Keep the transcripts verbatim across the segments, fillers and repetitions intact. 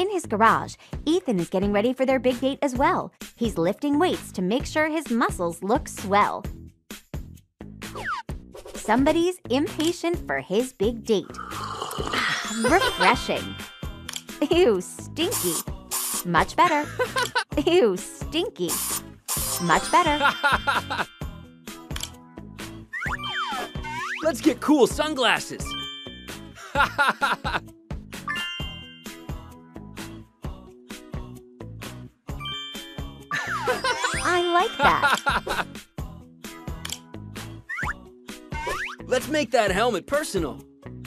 In his garage, Ethan is getting ready for their big date as well. He's lifting weights to make sure his muscles look swell. Somebody's impatient for his big date. Refreshing. Ew, stinky. Much better. Ew, stinky. Much better. Let's get cool sunglasses. I like that. Let's make that helmet personal.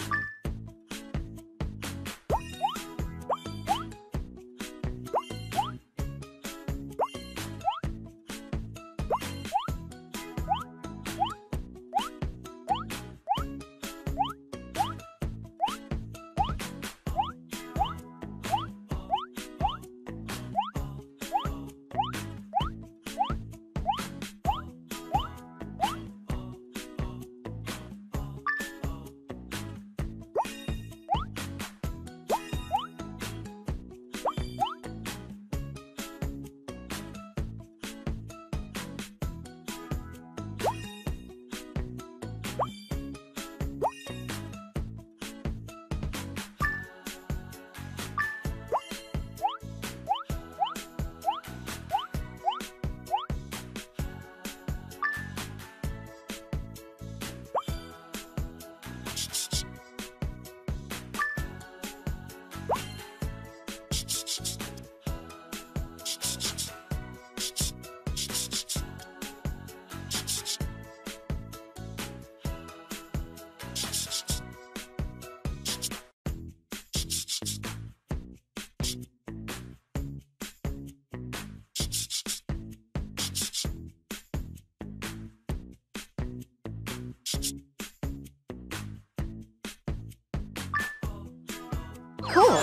Cool.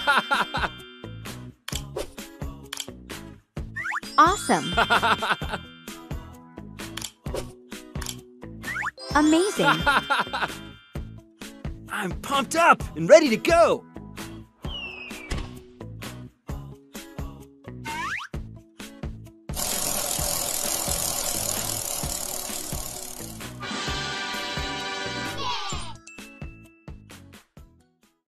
Awesome. Amazing. I'm pumped up and ready to go.